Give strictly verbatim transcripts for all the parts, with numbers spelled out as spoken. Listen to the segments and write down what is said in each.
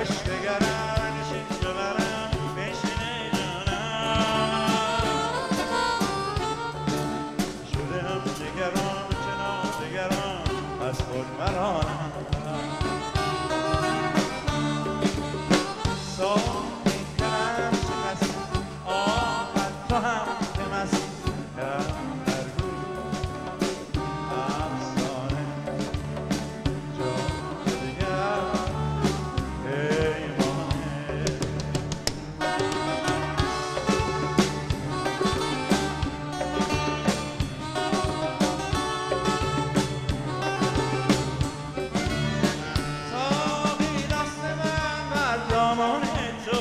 دگرم نشین ببرم بشینه جانم شدم دگرم چنان دگرم از خود مرانم ساقی کنم شکست آخر تو هم که مست کرم در گوی افسانه جان دگر پیمانه ساقی دست من بر دامان تو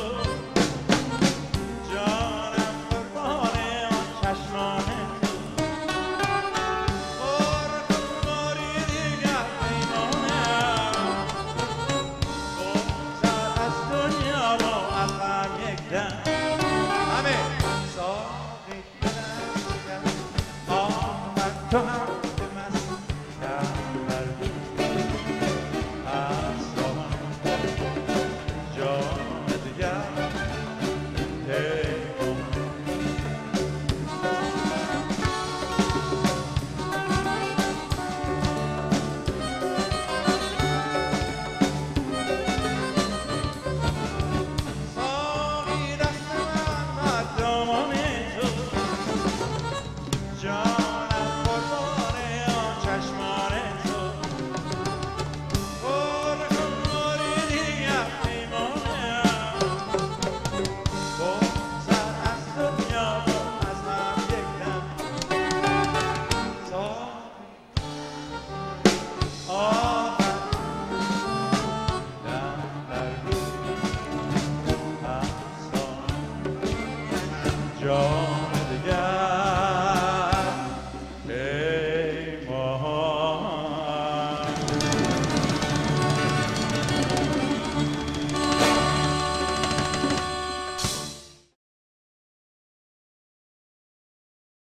جانم قربان آن چشمان تو بار کن باری دیگر پیمانم بگذر از دنیا و از غم یک دم همه ساقی کنم شکست آخر تو هم که مست کرد بر گوی افسانه جان دگر پیمانه ساقی دست من بر دامان تو جانم قربان آن چشمان تو پر کن باری دیگر پیمانم بگذر از دنیا و از هم یک دم ساقی آخر دم در گوی افسانه جان